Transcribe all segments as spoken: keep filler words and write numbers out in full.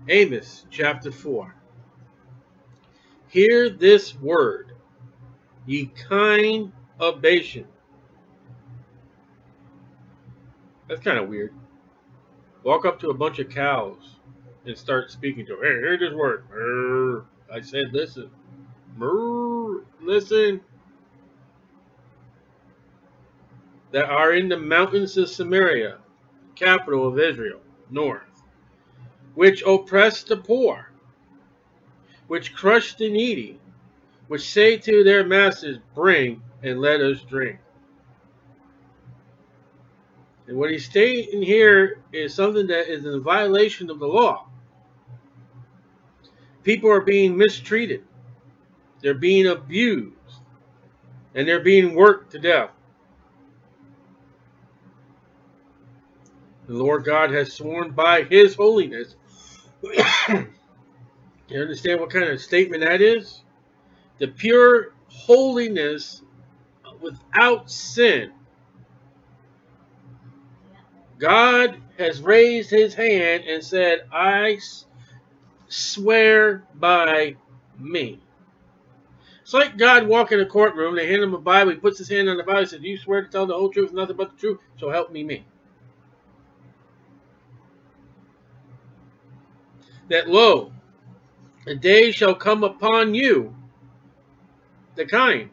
Amos chapter four. Hear this word, ye kine of Bashan. That's kind of weird. Walk up to a bunch of cows and start speaking to them. Hey, hear this word. Murr. I said, listen. Murr. Listen. That are in the mountains of Samaria, capital of Israel, north, which oppress the poor, which crush the needy, which say to their masters, bring and let us drink. And what he's stating here is something that is in violation of the law. People are being mistreated. They're being abused. And they're being worked to death. The Lord God has sworn by his holiness. You understand what kind of statement that is? The pure holiness without sin. God has raised his hand and said, I swear by me. It's like God walking in a courtroom, they hand him a Bible, he puts his hand on the Bible and says, do you swear to tell the whole truth, nothing but the truth? So help me me. That lo, a day shall come upon you, the kind,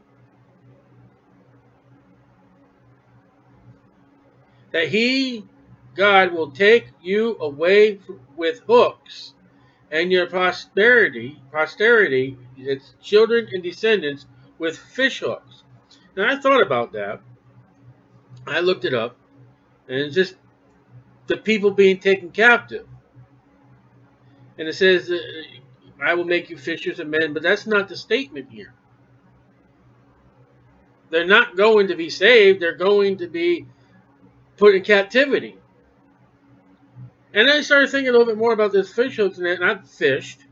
that he, God, will take you away with hooks, and your prosperity, posterity, its children and descendants, with fish hooks. Now I thought about that. I looked it up, and it's just the people being taken captive. And it says, I will make you fishers of men, but that's not the statement here. They're not going to be saved, they're going to be put in captivity. And then I started thinking a little bit more about this fish hooks and that, and I've fished.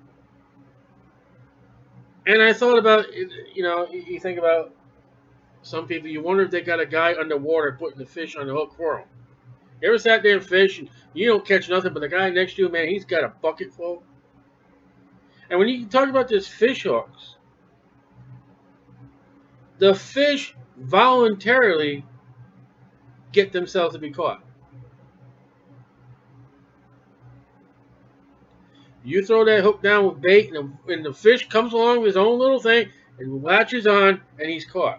And I thought about, you know, you think about some people, you wonder if they got a guy underwater putting the fish on the hook for them. You ever sat there and fish and you don't catch nothing, but the guy next to you, man, he's got a bucket full? And when you talk about this fish hooks, the fish voluntarily get themselves to be caught. You throw that hook down with bait, and the, and the fish comes along with his own little thing and latches on, and he's caught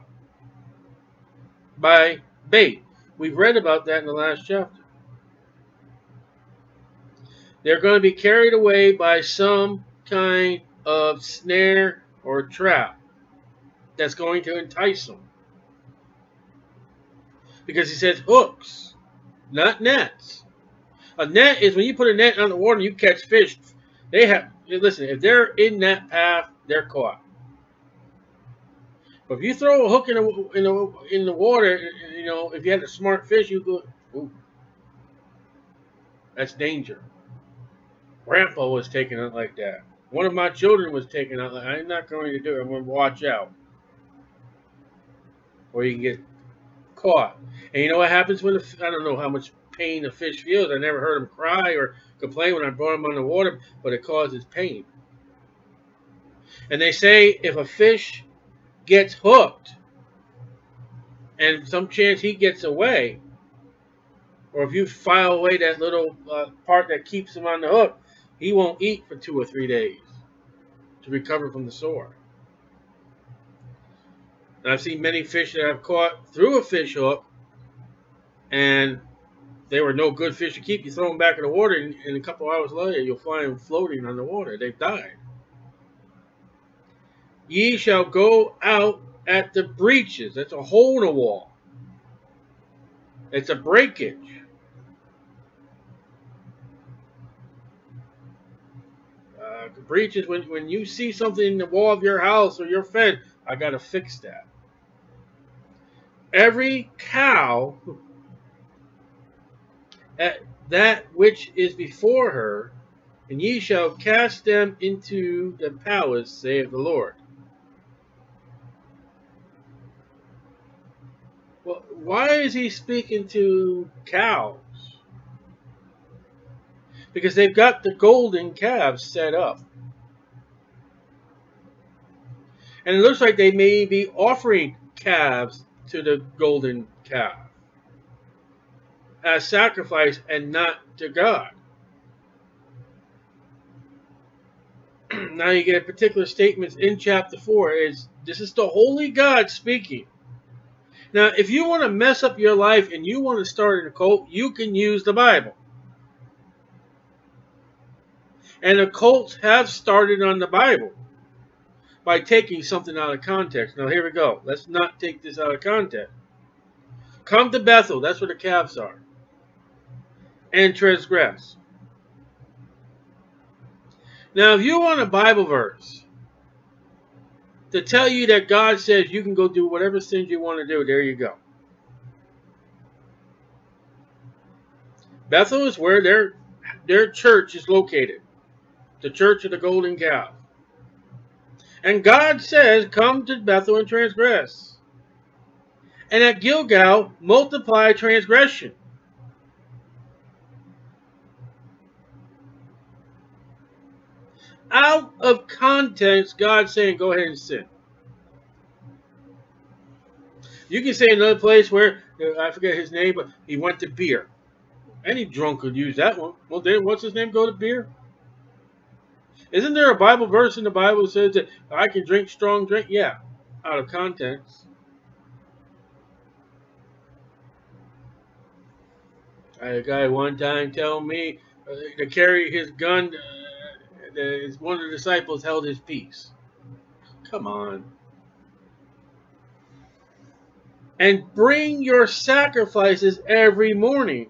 by bait. We've read about that in the last chapter. They're going to be carried away by some kind of snare or trap that's going to entice them. Because he says hooks, not nets. A net is when you put a net on the water and you catch fish. They have, listen, if they're in that path, they're caught. But if you throw a hook in the, in the, in the water, you know, if you had a smart fish, you go, ooh, that's danger. Grandpa was taking it like that. One of my children was taking it like that. I'm not going to do it. I'm going to watch out. Or you can get caught. And you know what happens when, the, I don't know how much pain a fish feels. I never heard him cry or complain when I brought him on the water, but it causes pain. And they say if a fish gets hooked and some chance he gets away, or if you file away that little uh, part that keeps him on the hook, he won't eat for two or three days to recover from the sore. And I've seen many fish that I've caught through a fish hook, and they were no good fish to keep. You throw them back in the water, and, and a couple hours later, you'll find them floating on the water. They've died. Ye shall go out at the breaches. That's a hole in a wall. It's a breakage. Uh, the breaches, when, when you see something in the wall of your house or your fence, I got to fix that. Every cow at that which is before her, and ye shall cast them into the palace, saith the Lord. Well, why is he speaking to cows? because they've got the golden calves set up. And it looks like they may be offering calves to the golden calf as sacrifice and not to God. Now you get particular statements in chapter four. Is this is the holy God speaking. Now, if you want to mess up your life and you want to start an occult, you can use the Bible. And occults have started on the Bible by taking something out of context. Now, here we go. Let's not take this out of context. Come to Bethel. That's where the calves are. And transgress. Now, if you want a Bible verse to tell you that God says you can go do whatever sins you want to do, there you go. Bethel is where their, their church is located. The Church of the Golden Calf. And God says, come to Bethel and transgress. And at Gilgal, multiply transgression. Out of context, God's saying, go ahead and sin. You can say another place where, I forget his name, but he went to beer. Any drunk could use that one. Well, then what's his name go to beer? Isn't there a Bible verse in the Bible that says that I can drink strong drink? Yeah, out of context. I had a guy one time tell me uh, to carry his gun. Uh, uh, one of the disciples held his peace. Come on. And bring your sacrifices every morning.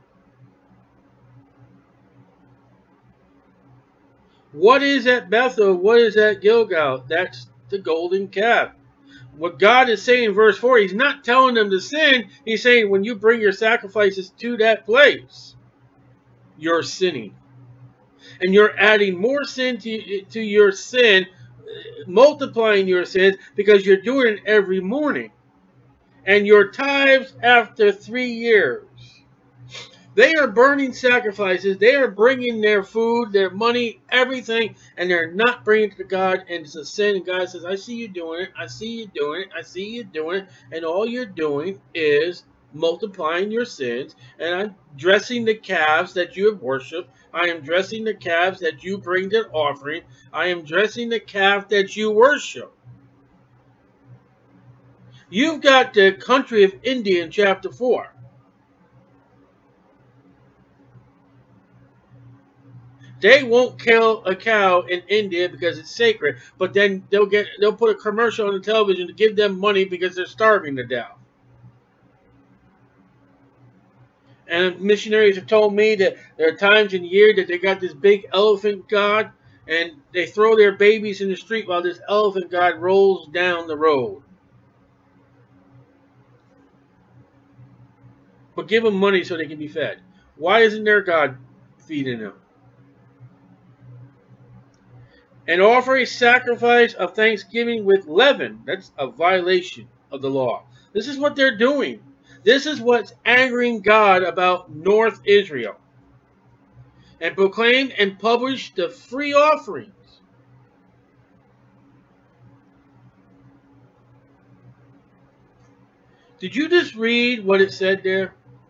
What is at Bethel? What is at Gilgal? That's the golden calf. What God is saying in verse four, he's not telling them to sin. He's saying when you bring your sacrifices to that place, you're sinning. And you're adding more sin to, to your sin, multiplying your sins, because you're doing it every morning. And your tithes after three years. They are burning sacrifices. They are bringing their food, their money, everything, and they're not bringing it to God, and it's a sin. And God says, I see you doing it. I see you doing it. I see you doing it. And all you're doing is multiplying your sins. And I'm dressing the calves that you have worshipped. I am dressing the calves that you bring to offering. I am dressing the calf that you worship. You've got the country of India in chapter four. They won't kill a cow in India because it's sacred, but then they'll get they'll put a commercial on the television to give them money because they're starving to death. And missionaries have told me that there are times in the year that they got this big elephant god, and they throw their babies in the street while this elephant god rolls down the road. But give them money so they can be fed. Why isn't their God feeding them? And offer a sacrifice of thanksgiving with leaven. That's a violation of the law. This is what they're doing. This is what's angering God about North Israel. And proclaim and publish the free offerings. Did you just read what it said there?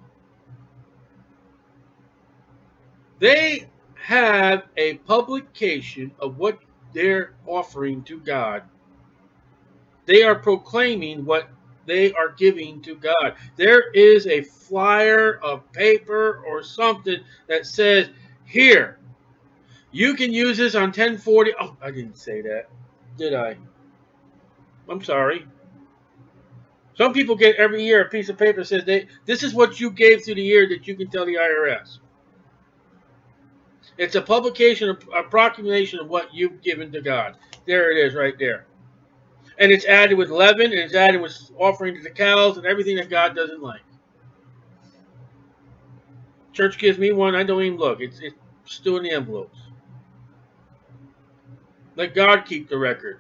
They have a publication of what they're offering to God. They are proclaiming what they are giving to God. There is a flyer of paper or something that says, here, you can use this on ten forty. Oh, I didn't say that, did I? I'm sorry. Some people get every year a piece of paper that says, they, this is what you gave through the year that you can tell the I R S. It's a publication, a proclamation of what you've given to God. There it is right there. And it's added with leaven, and it's added with offering to the cows and everything that God doesn't like. Church gives me one, I don't even look. It's, it's still in the envelopes. Let God keep the record.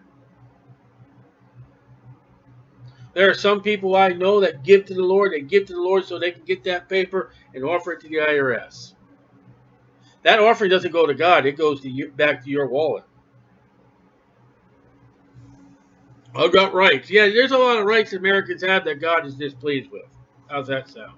There are some people I know that give to the Lord. They give to the Lord so they can get that paper and offer it to the I R S. That offering doesn't go to God. It goes to you, back to your wallet. I've got rights. Yeah, there's a lot of rights Americans have that God is displeased with. How's that sound?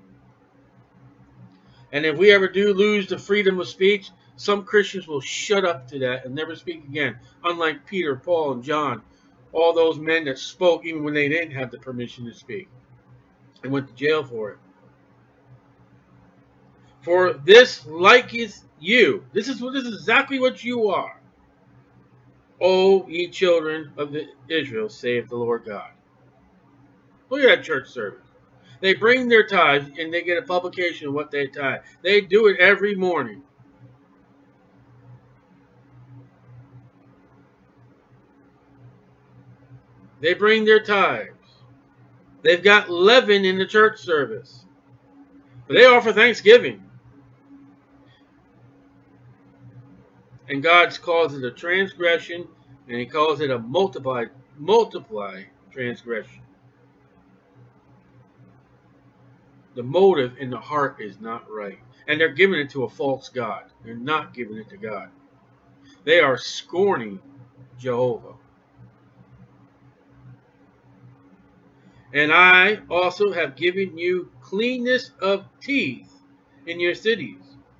And if we ever do lose the freedom of speech, some Christians will shut up to that and never speak again. Unlike Peter, Paul, and John, all those men that spoke even when they didn't have the permission to speak and went to jail for it. For this liketh you. This is, this is exactly what you are. O ye children of the Israel, saith the Lord God. Look at that church service. They bring their tithes and they get a publication of what they tithe. They do it every morning. They bring their tithes. They've got leaven in the church service. But they offer thanksgiving. And God calls it a transgression, and he calls it a multiply, multiply transgression. The motive in the heart is not right. And they're giving it to a false God. They're not giving it to God. They are scorning Jehovah. And I also have given you cleanness of teeth in your cities.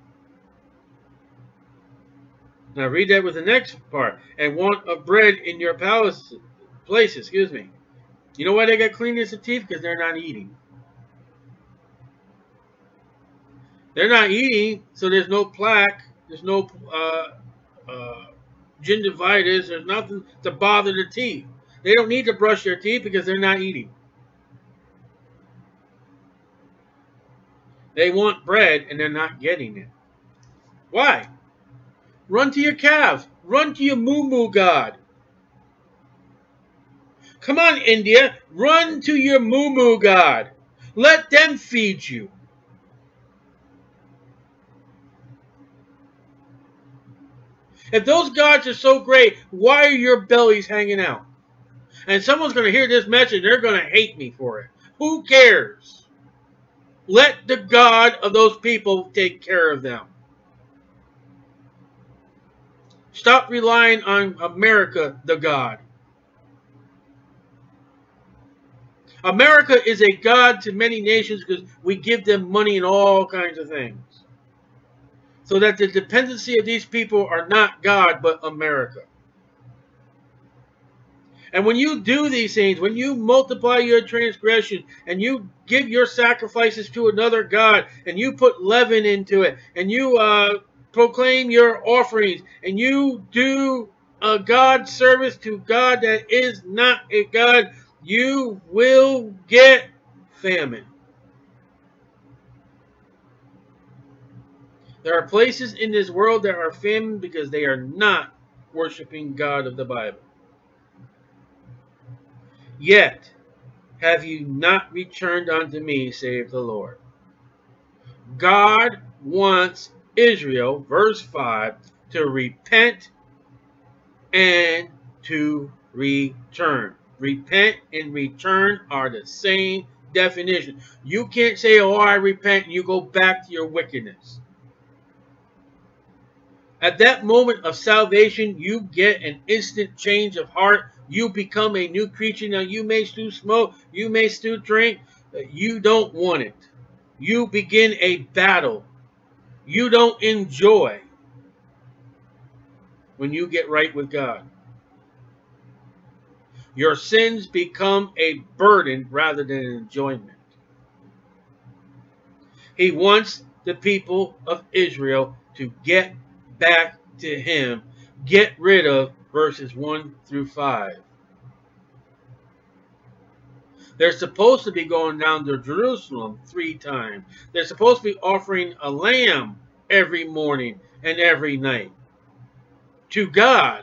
Now read that with the next part. And want of bread in your palaces, places, excuse me. You know why they got cleanness of teeth? Because they're not eating. They're not eating, so there's no plaque, there's no uh, uh, gingivitis, there's nothing to bother the teeth. They don't need to brush their teeth because they're not eating. They want bread and they're not getting it. Why? Run to your calves. Run to your moo-moo god. Come on, India. Run to your moo-moo god. Let them feed you. If those gods are so great, why are your bellies hanging out? And someone's going to hear this message, they're going to hate me for it. Who cares? Let the God of those people take care of them. Stop relying on America, the God. America is a God to many nations because we give them money and all kinds of things. So that the dependency of these people are not God, but America. And when you do these things, when you multiply your transgression and you give your sacrifices to another God and you put leaven into it and you uh, proclaim your offerings and you do a God service to God that is not a God, you will get famine. There are places in this world that are famine because they are not worshiping God of the Bible. Yet have you not returned unto me, saith the Lord. God wants Israel, verse five, to repent and to return. Repent and return are the same definition. You can't say, oh, I repent, and you go back to your wickedness. At that moment of salvation, you get an instant change of heart. You become a new creature. Now, you may still smoke. You may still drink. You don't want it. You begin a battle. You don't enjoy when you get right with God. Your sins become a burden rather than an enjoyment. He wants the people of Israel to get back to him. Get rid of verses one through five. They're supposed to be going down to Jerusalem three times. They're supposed to be offering a lamb every morning and every night to God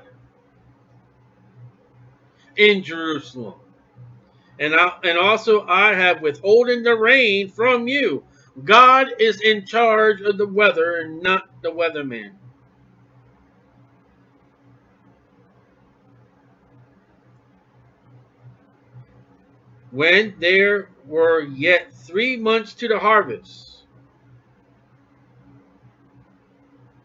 in Jerusalem. And, I, and also I have withholden the rain from you. God is in charge of the weather and not the weatherman. When there were yet three months to the harvest,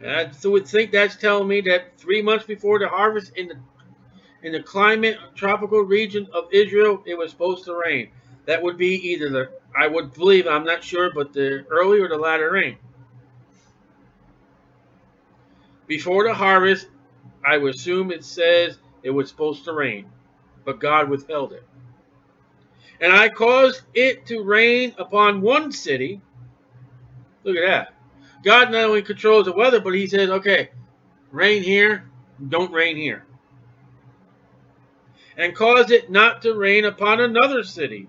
And I would think that's telling me that three months before the harvest in the in the climate tropical region of Israel, it was supposed to rain. That would be either the, I would believe, I'm not sure, but the early or the latter rain. Before the harvest, I would assume it says it was supposed to rain, but God withheld it. And I caused it to rain upon one city. Look at that. God not only controls the weather, but he says, okay, rain here, don't rain here. And caused it not to rain upon another city.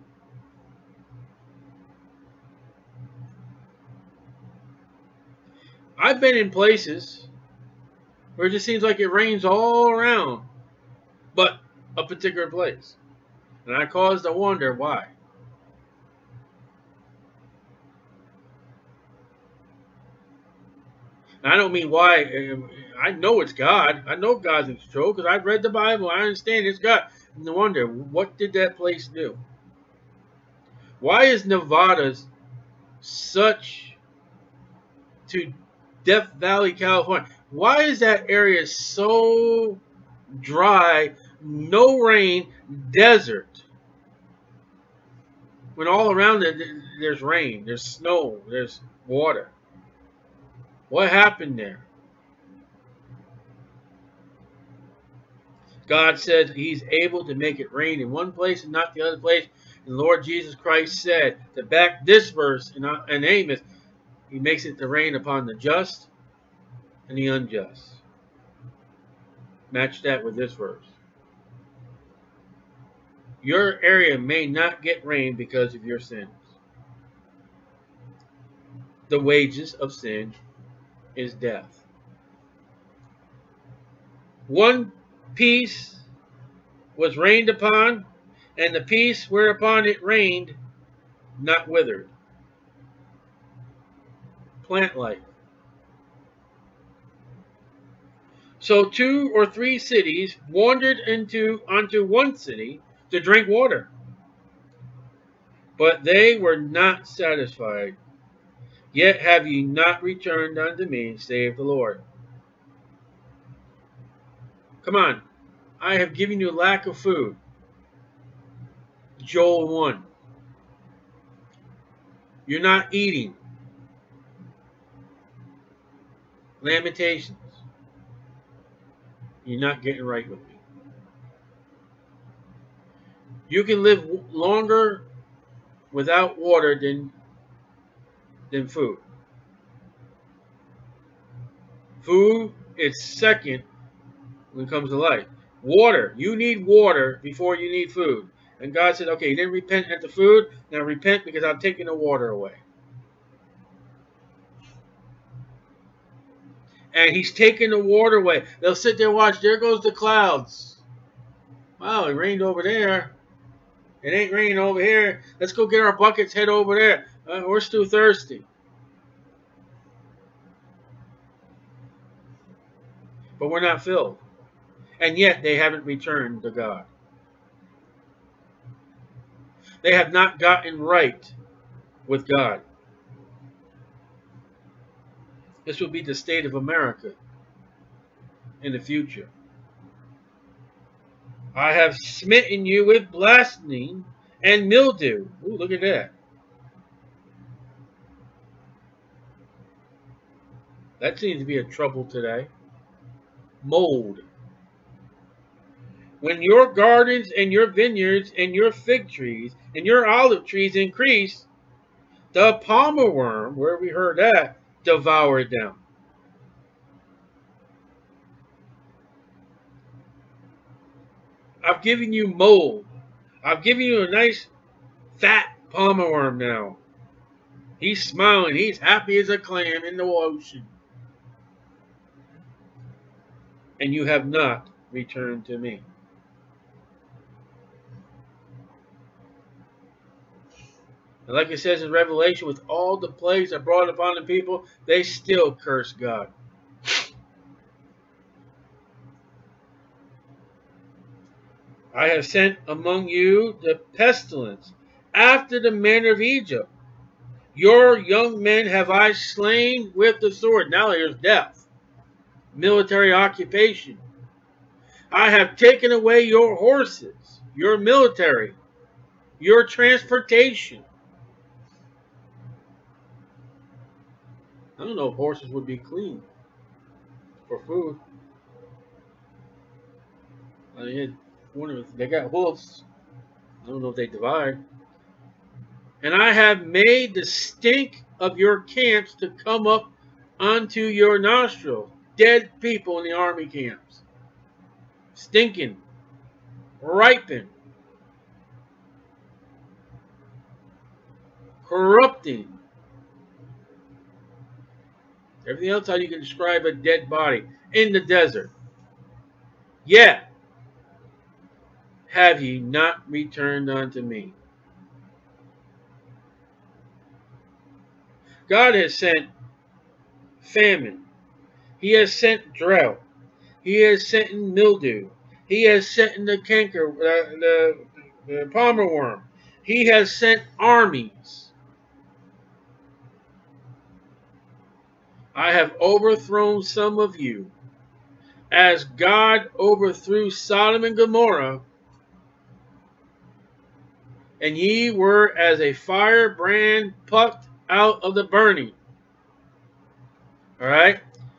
I've been in places where it just seems like it rains all around, but a particular place. And I caused to wonder why. I don't mean why. I know it's God. I know God's in control because I've read the Bible. I understand it's God. And I wonder, what did that place do? Why is Nevada such to Death Valley, California? Why is that area so dry, no rain, desert? When all around it, there's rain, there's snow, there's water. What happened there? God said he's able to make it rain in one place and not the other place. And the Lord Jesus Christ said, to back this verse in, in Amos, he makes it to rain upon the just and the unjust. Match that with this verse. Your area may not get rain because of your sins. The wages of sin is death. One piece was rained upon, and the piece whereupon it rained not withered. Plant life. So two or three cities wandered into onto one city to drink water, but they were not satisfied. Yet have ye not returned unto me, saith the Lord. Come on. I have given you lack of food. Joel one. You're not eating. Lamentations. You're not getting right with me. You can live longer without water than than food. Food is second when it comes to life. Water. You need water before you need food. And God said, okay, you didn't repent at the food. Now repent because I'm taking the water away. And he's taking the water away. They'll sit there and watch. There goes the clouds. Wow, it rained over there. It ain't raining over here. Let's go get our buckets, head over there. Uh, we're still thirsty. But we're not filled. And yet they haven't returned to God. They have not gotten right with God. This will be the state of America in the future. I have smitten you with blasting and mildew. Ooh, look at that. That seems to be a trouble today. Mold. When your gardens and your vineyards and your fig trees and your olive trees increase, the palmer worm, where we heard that, devoured them. I've given you mold. I've given you a nice fat palmer worm now. He's smiling. He's happy as a clam in the ocean. And you have not returned to me. And like it says in Revelation, with all the plagues that brought upon the people, they still curse God. I have sent among you the pestilence, after the manner of Egypt. Your young men have I slain with the sword. Now here's death. military occupation. I have taken away your horses, your military, your transportation. I don't know if horses would be clean for food. I mean, wonder if they got hoofs. I don't know if they divide. And I have made the stink of your camps to come up onto your nostrils. Dead people in the army camps. Stinking. Ripen. Corrupting. Everything else how you can describe a dead body in the desert. Yet have ye not returned unto me. God has sent famine. He has sent drought. He has sent in mildew. He has sent in the canker, uh, the, the palmer worm. He has sent armies. I have overthrown some of you, as God overthrew Sodom and Gomorrah, and ye were as a firebrand plucked out of the burning. All right?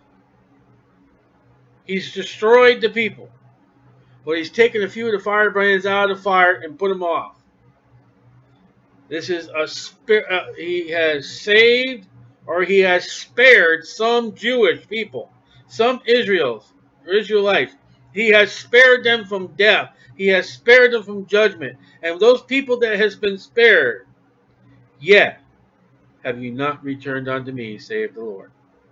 He's destroyed the people, but he's taken a few of the firebrands out of the fire and put them off. This is a spirit. Uh, he has saved, or he has spared some Jewish people, some Israels, Israelites. He has spared them from death. He has spared them from judgment. And those people that has been spared, yet have you not returned unto me, saith the Lord.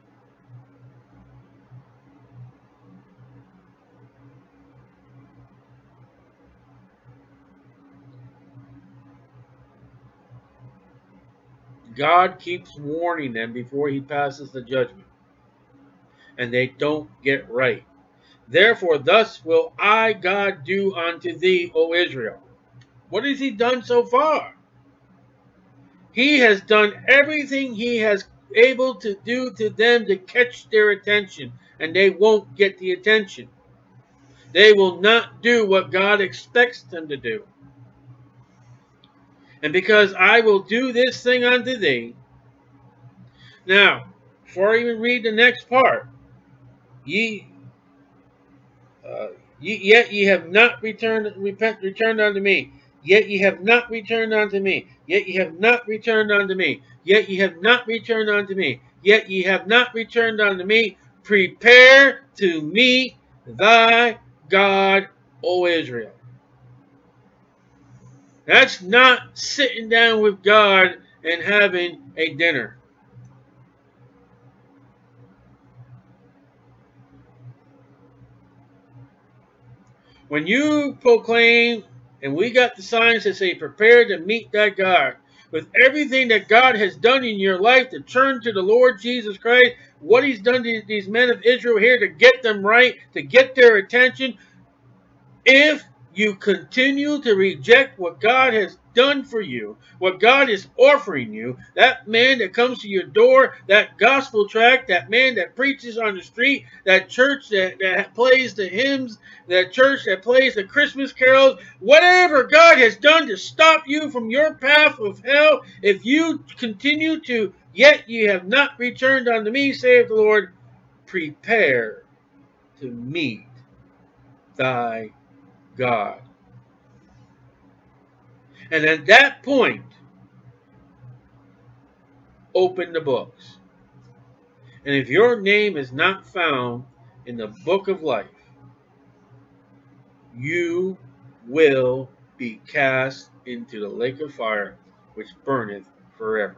God keeps warning them before he passes the judgment. And they don't get right. Therefore, thus will I, God, do unto thee, O Israel. What has he done so far? He has done everything he has able to do to them to catch their attention. And they won't get the attention. They will not do what God expects them to do. And because I will do this thing unto thee. Now, before I even read the next part, ye, uh, ye yet ye have not returned, repent, returned unto me. Yet ye have not returned unto me. Yet ye have not returned unto me. Yet ye have not returned unto me. Yet ye have not returned unto me. Prepare to meet thy God, O Israel. That's not sitting down with God and having a dinner. When you proclaim, and we got the signs that say, prepare to meet that God, with everything that God has done in your life to turn to the Lord Jesus Christ, what he's done to these men of Israel here to get them right, to get their attention, if you continue to reject what God has done for you, what God is offering you, that man that comes to your door, that gospel tract, that man that preaches on the street, that church that, that plays the hymns, that church that plays the Christmas carols, whatever God has done to stop you from your path of hell, if you continue to, yet ye have not returned unto me, saith the Lord, prepare to meet thy God. And at that point, open the books. And if your name is not found in the book of life, you will be cast into the lake of fire, which burneth forever.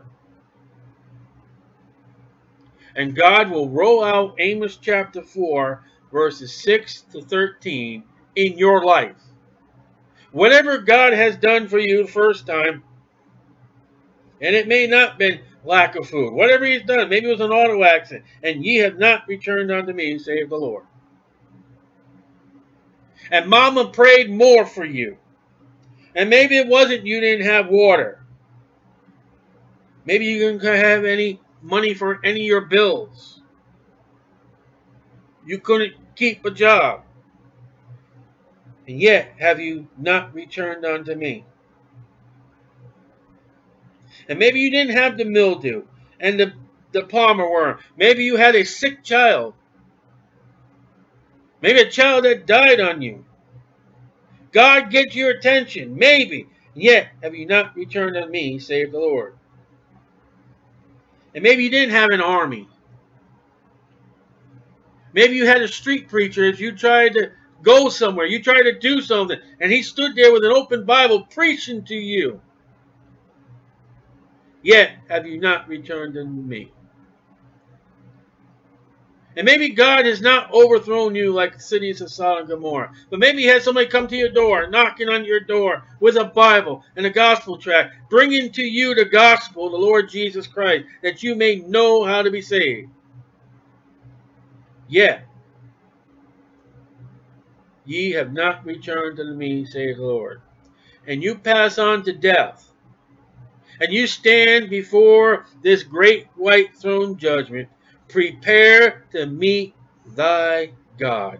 And God will roll out Amos chapter four, verses six to thirteen in your life. Whatever God has done for you the first time, and it may not have been lack of food, whatever he's done, maybe it was an auto accident, and ye have not returned unto me, save the Lord. And mama prayed more for you. And maybe it wasn't you didn't have water. Maybe you didn't have any money for any of your bills. You couldn't keep a job. And yet have you not returned unto me? And maybe you didn't have the mildew and the, the palmer worm. Maybe you had a sick child. Maybe a child that died on you. God gets your attention. Maybe. Yet have you not returned unto me, save the Lord. And maybe you didn't have an army. Maybe you had a street preacher as you tried to go somewhere. You tried to do something. And he stood there with an open Bible preaching to you. Yet have you not returned unto me. And maybe God has not overthrown you like the cities of Sodom and Gomorrah. But maybe he had somebody come to your door, knocking on your door with a Bible and a gospel tract, bringing to you the gospel of the Lord Jesus Christ, that you may know how to be saved. Yet ye have not returned unto me, saith the Lord. And you pass on to death. And you stand before this great white throne judgment. Prepare to meet thy God.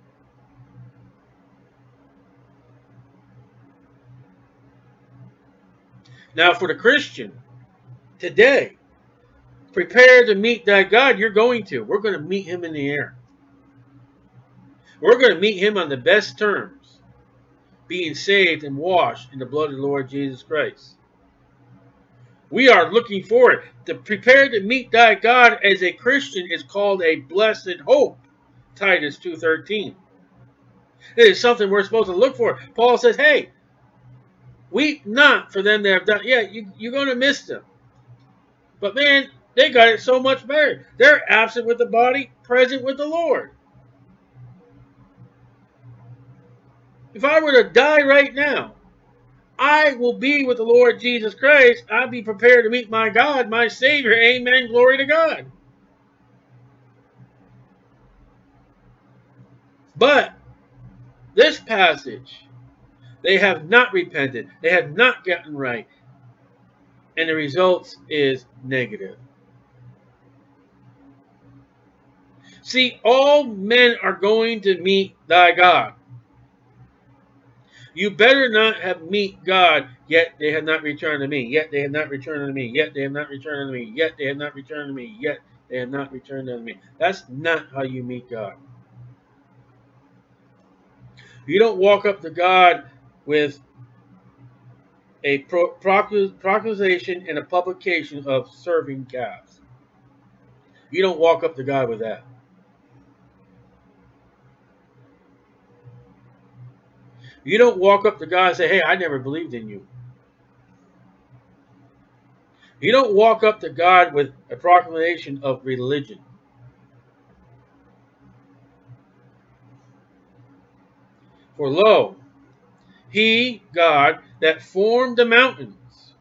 Now for the Christian, today, prepare to meet thy God. You're going to. We're going to meet him in the air. We're going to meet him on the best terms, being saved and washed in the blood of the Lord Jesus Christ. We are looking forward. To prepare to meet thy God as a Christian is called a blessed hope. Titus two thirteen. It is something we're supposed to look for. Paul says, hey, weep not for them that have done. Yeah, you, you're going to miss them. But man, they got it so much better. They're absent with the body, present with the Lord. If I were to die right now, I will be with the Lord Jesus Christ. I'll be prepared to meet my God, my Savior. Amen. Glory to God. But this passage, they have not repented. They have not gotten right. And the result is negative. See, all men are going to meet thy God. You better not have meet God, yet they have not returned to me. Yet they have not returned to me. Yet they have not returned to me. Yet they have not returned to me. Yet they have not returned to me. That's not how you meet God. You don't walk up to God with a pro proclamation and a publication of serving calves. You don't walk up to God with that. You don't walk up to God and say, hey, I never believed in you. You don't walk up to God with a proclamation of religion. For lo, he, God, that formed the mountains.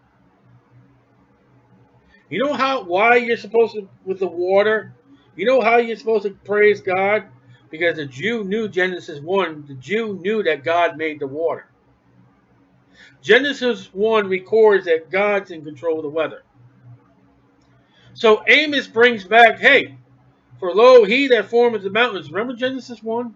You know how why you're supposed to, with the water? You know how you're supposed to praise God? Because the Jew knew Genesis one. The Jew knew that God made the water. Genesis one records that God's in control of the weather. So Amos brings back, hey, for lo, he that formeth the mountains. Remember Genesis one?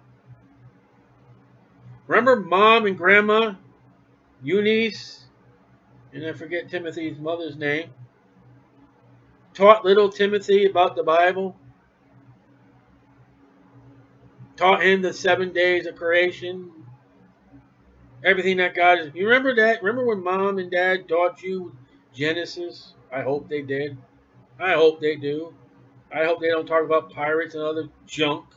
Remember Mom and Grandma, Eunice, and I forget Timothy's mother's name, taught little Timothy about the Bible. Taught him the seven days of creation. Everything that God is. You remember that? Remember when Mom and Dad taught you Genesis? I hope they did. I hope they do. I hope they don't talk about pirates and other junk.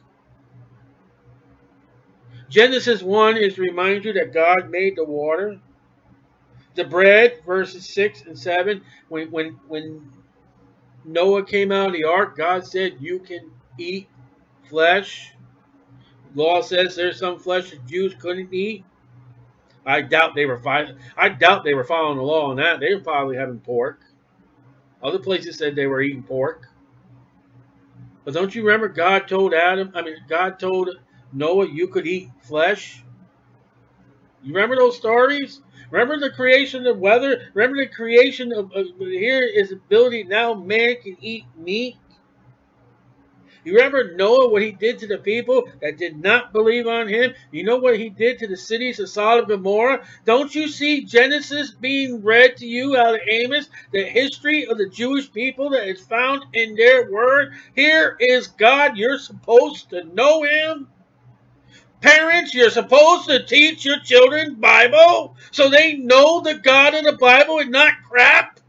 Genesis one is to remind you that God made the water. The bread, verses six and seven. When, when, when Noah came out of the ark, God said, you can eat flesh. Law says there's some flesh that Jews couldn't eat. I doubt they were I doubt they were following the law on that. They were probably having pork. Other places said they were eating pork. But don't you remember God told Adam, I mean God told Noah you could eat flesh? You remember those stories? Remember the creation of weather? Remember the creation of, of here is ability now man can eat meat? You remember Noah, what he did to the people that did not believe on him? You know what he did to the cities of Sodom and Gomorrah? Don't you see Genesis being read to you out of Amos? The history of the Jewish people that is found in their word? Here is God. You're supposed to know him. Parents, you're supposed to teach your children Bible so they know the God of the Bible and not crap.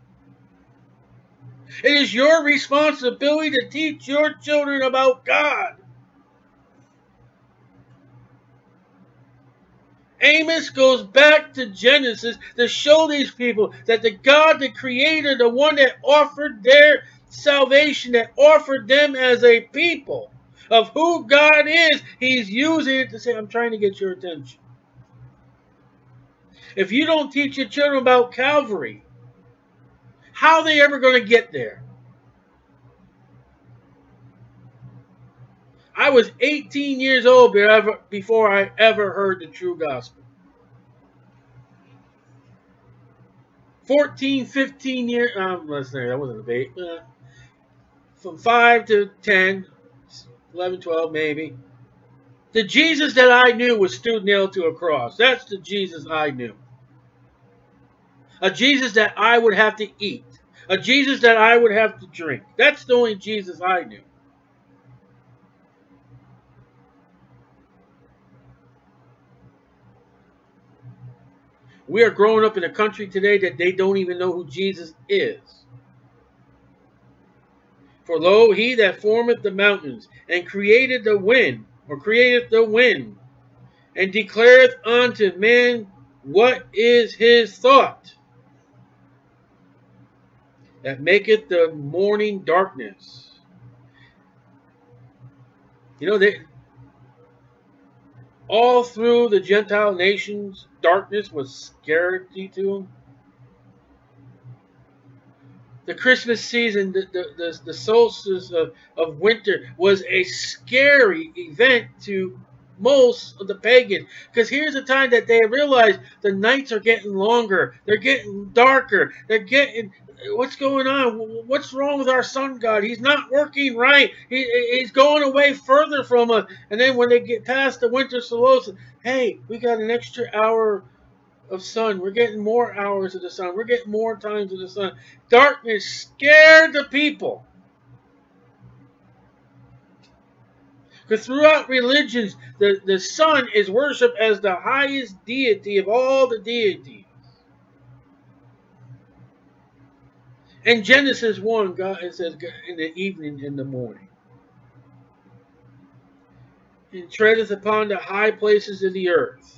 It is your responsibility to teach your children about God. Amos goes back to Genesis to show these people that the God, the Creator, the one that offered their salvation, that offered them as a people of who God is, he's using it to say, I'm trying to get your attention. If you don't teach your children about Calvary, how are they ever going to get there? I was eighteen years old before I ever heard the true gospel. fourteen, fifteen years, um, let's say that wasn't a debate. Uh, from five to ten, eleven, twelve maybe. The Jesus that I knew was still nailed to a cross. That's the Jesus I knew. A Jesus that I would have to eat. A Jesus that I would have to drink. That's the only Jesus I knew. We are growing up in a country today that they don't even know who Jesus is. For lo, he that formeth the mountains, and created the wind, or createth the wind, and declareth unto men what is his thought, that maketh the morning darkness. You know, they, all through the Gentile nations, darkness was scary to them. The Christmas season, the, the, the, the solstice of, of winter was a scary event to most of the pagans. Because here's the time that they realize the nights are getting longer. They're getting darker. They're getting... What's going on? What's wrong with our sun god? He's not working right. He, he's going away further from us. And then when they get past the winter solstice, hey, we got an extra hour of sun. We're getting more hours of the sun. We're getting more times of the sun. Darkness scared the people. Because throughout religions, the, the sun is worshipped as the highest deity of all the deities. In Genesis one, God, it says, in the evening, in the morning. And treadeth upon the high places of the earth.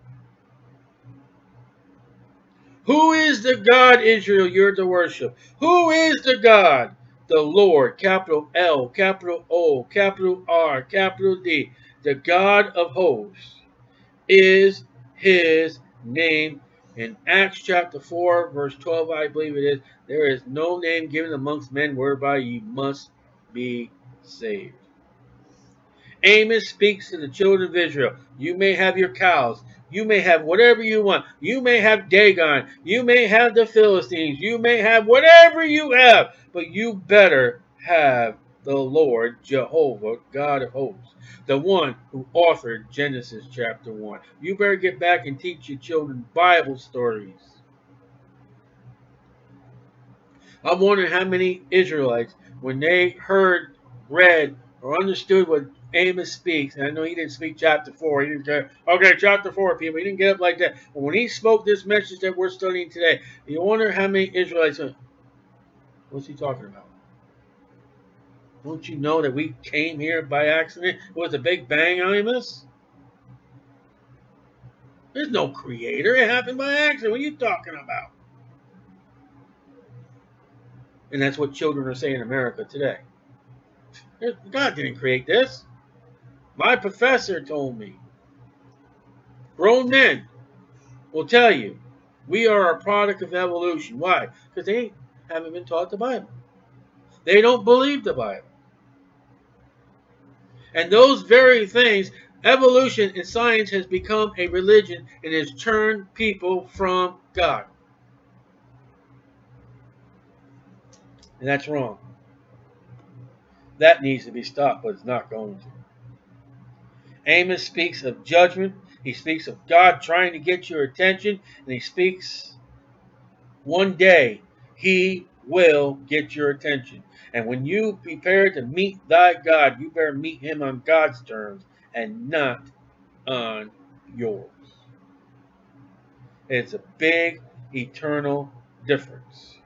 Who is the God, Israel, you're to worship? Who is the God? The Lord, capital L, capital O, capital R, capital D. The God of hosts is his name. In Acts chapter four, verse twelve, I believe it is, there is no name given amongst men whereby ye must be saved. Amos speaks to the children of Israel. You may have your cows. You may have whatever you want. You may have Dagon. You may have the Philistines. You may have whatever you have. But you better have the Lord, Jehovah, God of hosts. The one who authored Genesis chapter one. You better get back and teach your children Bible stories. I'm wondering how many Israelites, when they heard, read, or understood what Amos speaks, and I know he didn't speak chapter four. He didn't say, okay, chapter four, people. He didn't get up like that. But when he spoke this message that we're studying today, you wonder how many Israelites went, what's he talking about? Don't you know that we came here by accident? It was a big bang, Amos? There's no creator. It happened by accident. What are you talking about? And that's what children are saying in America today. God didn't create this. My professor told me. Grown men will tell you we are a product of evolution. Why? Because they haven't been taught the Bible. They don't believe the Bible. And those very things, evolution and science has become a religion and has turned people from God. And that's wrong. That needs to be stopped, but it's not going to. Amos speaks of judgment. He speaks of God trying to get your attention. And he speaks one day he will get your attention. And when you prepare to meet thy God, you better meet him on God's terms and not on yours. It's a big eternal difference.